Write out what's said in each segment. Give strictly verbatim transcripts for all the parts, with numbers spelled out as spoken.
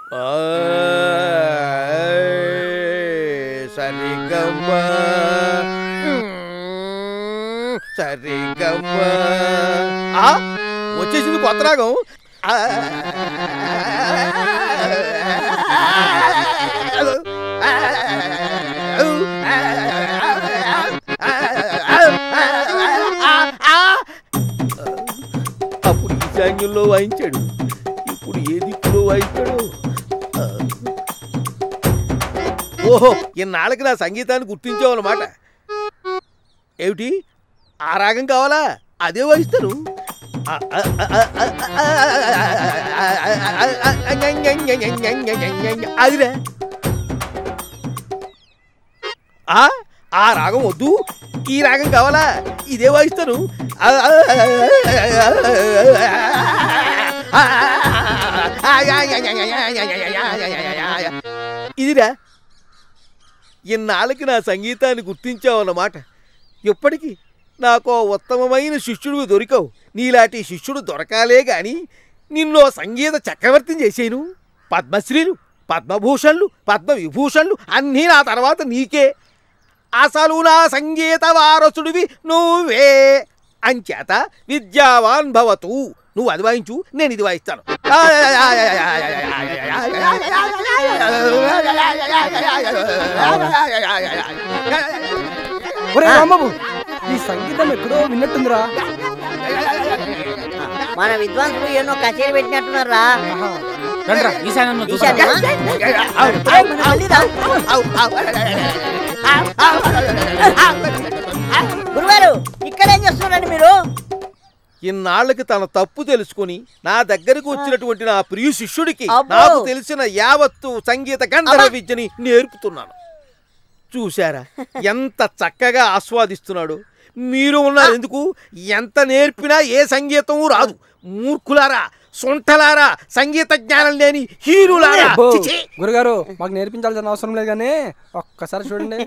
సరిగమ్మ సరిగమ్మ వచ్చేసింది కొత్త రాగం. అప్పుడు ఈశాన్యంలో వాయించాడు, ఇప్పుడు ఏ దిక్కులో వాయించాడు. ఓహో, ఇన్నాళ్ళకి నా సంగీతాన్ని గుర్తించావన్నమాట. ఏమిటి ఆ రాగం కావాలా? అదే వాయిస్తాను. అదిరా ఆ రాగం వద్దు, ఈ రాగం కావాలా? ఇదే వాయిస్తాను. ఇదిరా ఇన్నాళ్ళకి నా సంగీతాన్ని గుర్తించావన్నమాట. ఎప్పటికీ నాకు ఉత్తమమైన శిష్యుడు దొరికావు. నీలాంటి శిష్యుడు దొరకాలే గాని నిన్నో సంగీత చక్రవర్తిని చేసేను. పద్మశ్రీలు, పద్మభూషణ్లు, పద్మవిభూషణ్లు అన్నీ నా తర్వాత నీకే. అసలు నా సంగీత వారసుడివి నువ్వే. అంచేత విద్యావాన్ భవతు. నువ్వు అది వాయించు, నేను ఇది వాయిస్తాను. ఈ సంగీతం ఎక్కడో విన్నట్టుందిరా. మన విద్వాంసులు ఎన్నో కచేరీ పెట్టినట్టున్నారా. గురువారు ఇక్కడేం చేస్తున్నారండి మీరు? ఇన్నాళ్ళకి తన తప్పు తెలుసుకుని నా దగ్గరకు వచ్చినటువంటి నా ప్రియ శిష్యుడికి నాకు తెలిసిన యావత్తు సంగీత గంధర్వ విద్యని నేర్పుతున్నాను. చూశారా ఎంత చక్కగా ఆస్వాదిస్తున్నాడు. మీరు ఉన్నారు ఎందుకు? ఎంత నేర్పినా ఏ సంగీతం రాదు. మూర్ఖులారా, సొంటలారా, సంగీత జ్ఞానం లేని హీరులారా. గురుగారు మాకు నేర్పించాల్సిన అవసరం లేదు కానీ ఒక్కసారి చూడండి.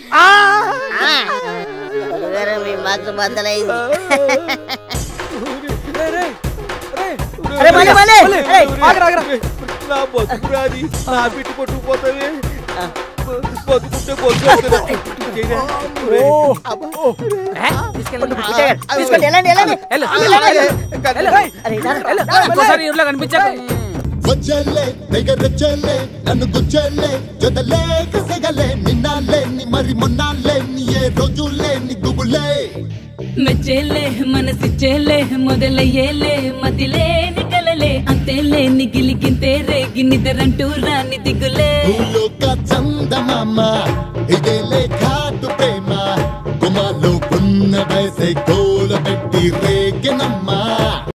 నా బతుకురాది, నా బిట్టు పట్టుకుపోతావే. బతుకుంటే వచ్చలే దగ్గరొచ్చలే నన్ను గుచ్చలే జొదలే కసగలే నిన్నాలే ని మరి మొన్నాలే ని ఏ రోజులే ని గుబులే మెచ్చేలే మనసిచ్చేలే మొదలయ్యేలే మదిలే నికలలే అంతేలే నిగిలిగింతే రేగి నిద్రంటూ రాని దిగులే భూలోక చందమామ ఇదేలే ఘాటు ప్రేమ గుమాలో పున్న వయసే గోల పెట్టి రేగినమ్మా.